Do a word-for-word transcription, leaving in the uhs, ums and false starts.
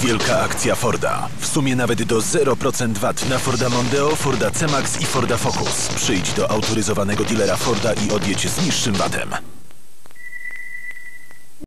Wielka akcja Forda. W sumie nawet do zero procent V A T na Forda Mondeo, Forda C-Max i Forda Focus. Przyjdź do autoryzowanego dealera Forda i odjedź z niższym V A T-em.